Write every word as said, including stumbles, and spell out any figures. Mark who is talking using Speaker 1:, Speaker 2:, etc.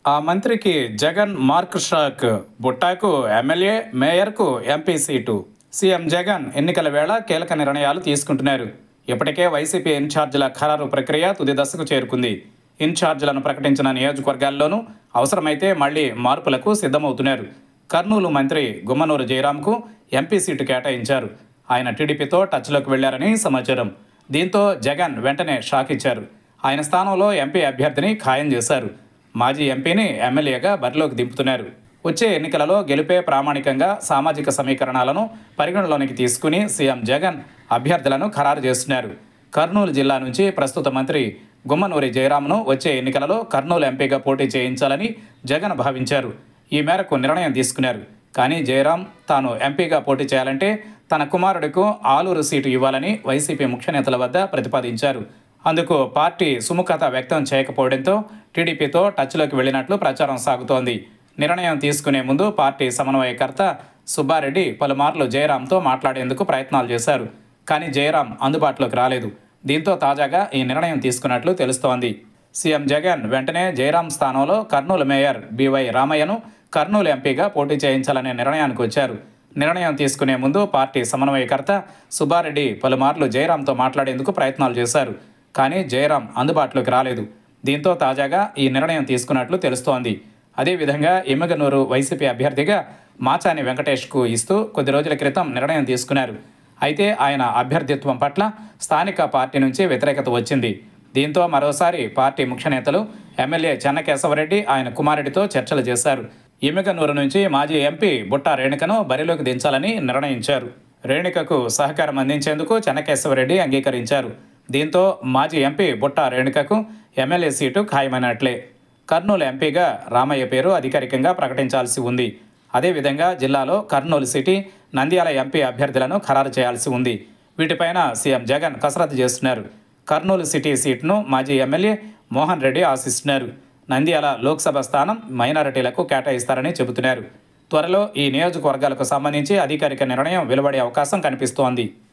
Speaker 1: ఆ మంత్రికి Jagan mark shock. బుట్టాకు ఎమ్మెల్యే, మేయర్కు ఎంపీ సీటు. సీఎం జగన్ ఎన్నికల వేళ కీలక నిర్ణయాలు తీసుకుంటున్నారు. ఇప్పటికే వైసీపీ ఇన్ఛార్జీల ఖరారు ప్రక్రియ తుది దశకు చేరుకుంది. ఇన్ఛార్జీలను ప్రకటించిన నియోజకవర్గాల్లోనూ అవసరమైతే మళ్లీ మార్పులకు సిద్ధమవుతున్నారు. కర్నూలు మంత్రి గుమ్మనూరు జయరాంకు ఎంపీ సీటు కేటాయించారు. ఆయన టీడీపీతో టచ్లోకి వెళ్లారని సమాచారం. దీంతో జగన్ వెంటనే షాక్ ఇచ్చారు. ఆయన స్థానంలో ఎంపీ అభ్యర్థిని ఖాయం చేశారు. మాజీ ఎంపీని ఎమ్మెల్యేగా బరిలోకి దింపుతున్నారు. వచ్చే ఎన్నికలలో గెలుపే ప్రామాణికంగా సామాజిక సమీకరణాలను పరిగణలోనికి తీసుకుని సీఎం జగన్ అభ్యర్థులను ఖరారు చేస్తున్నారు. కర్నూలు జిల్లా నుంచి ప్రస్తుత మంత్రి గుమ్మనూరి జయరాంను వచ్చే ఎన్నికలలో కర్నూలు ఎంపీగా పోటీ చేయించాలని జగన్ భావించారు. ఈ మేరకు నిర్ణయం తీసుకున్నారు. కానీ జయరాం తాను ఎంపీగా పోటీ చేయాలంటే తన కుమారుడికు ఆలూరు సీటు ఇవ్వాలని వైసీపీ ముఖ్య నేతల వద్ద ప్రతిపాదించారు. అందుకు పార్టీ సుముఖత వ్యక్తం చేయకపోవడంతో టీడీపీతో టచ్లోకి వెళ్లినట్లు ప్రచారం సాగుతోంది. నిర్ణయం తీసుకునే ముందు పార్టీ సమన్వయకర్త సుబ్బారెడ్డి పలుమార్లు జయరాంతో మాట్లాడేందుకు ప్రయత్నాలు చేశారు. కానీ జయరాం అందుబాటులోకి రాలేదు. దీంతో తాజాగా ఈ నిర్ణయం తీసుకున్నట్లు తెలుస్తోంది. సీఎం జగన్ వెంటనే జయరాం స్థానంలో కర్నూలు మేయర్ బివై రామయ్యను కర్నూలు ఎంపీగా పోటీ చేయించాలనే నిర్ణయానికి వచ్చారు. నిర్ణయం తీసుకునే ముందు పార్టీ సమన్వయకర్త సుబ్బారెడ్డి పలుమార్లు జయరాంతో మాట్లాడేందుకు ప్రయత్నాలు చేశారు. కానీ జయరాం అందుబాటులోకి రాలేదు. దీంతో తాజాగా ఈ నిర్ణయం తీసుకున్నట్లు తెలుస్తోంది. అదేవిధంగా ఎమ్మిగనూరు వైసీపీ అభ్యర్థిగా మాచాని వెంకటేష్కు ఇస్తూ కొద్ది రోజుల క్రితం నిర్ణయం తీసుకున్నారు. అయితే ఆయన అభ్యర్థిత్వం పట్ల స్థానిక పార్టీ నుంచి వ్యతిరేకత వచ్చింది. దీంతో మరోసారి పార్టీ ముఖ్య నేతలు ఎమ్మెల్యే చెన్నకేశవరెడ్డి ఆయన కుమారుడితో చర్చలు చేశారు. ఎమ్మిగనూరు నుంచి మాజీ ఎంపీ బుట్టా రేణుకను బరిలోకి దించాలని నిర్ణయించారు. రేణుకకు సహకారం అందించేందుకు చెన్నకేశవరెడ్డి అంగీకరించారు. దీంతో మాజీ ఎంపీ బుట్టా రేణుకకు ఎమ్మెల్యే సీటు ఖాయమైనట్లే. కర్నూలు ఎంపీగా రామయ్య పేరు అధికారికంగా ప్రకటించాల్సి ఉంది. అదేవిధంగా జిల్లాలో కర్నూలు సిటీ, నంద్యాల ఎంపీ అభ్యర్థులను ఖరారు చేయాల్సి ఉంది. వీటిపైన సీఎం జగన్ కసరత్తు చేస్తున్నారు. కర్నూలు సిటీ సీటును మాజీ ఎమ్మెల్యే మోహన్ రెడ్డి ఆశిస్తున్నారు. నంద్యాల లోక్సభ స్థానం మైనారిటీలకు కేటాయిస్తారని చెబుతున్నారు. త్వరలో ఈ నియోజకవర్గాలకు సంబంధించి అధికారిక నిర్ణయం వెలువడే అవకాశం కనిపిస్తోంది.